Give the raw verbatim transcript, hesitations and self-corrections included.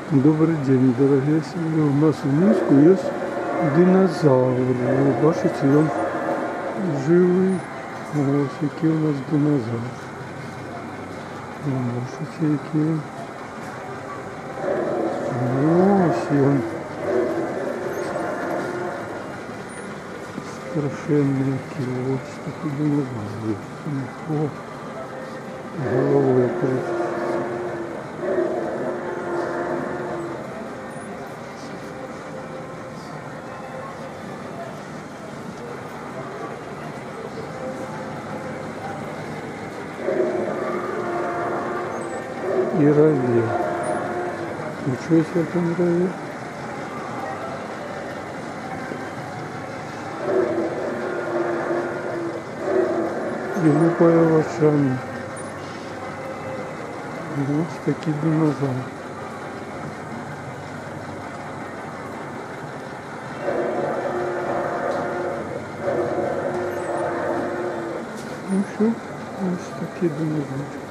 Добрий день, дорогі сім'ї. У нас в Мінську є динозавр. Ви бачите, він живий. Ось який у нас динозавр. Ви бачите, який він. Ось він. Страшенний який. Ось такий динозавр. О, головою крутить. И рове. Ничего себе там рове. И лупая лошами. Вот такие динозавры. Ну все, вот такие динозавры.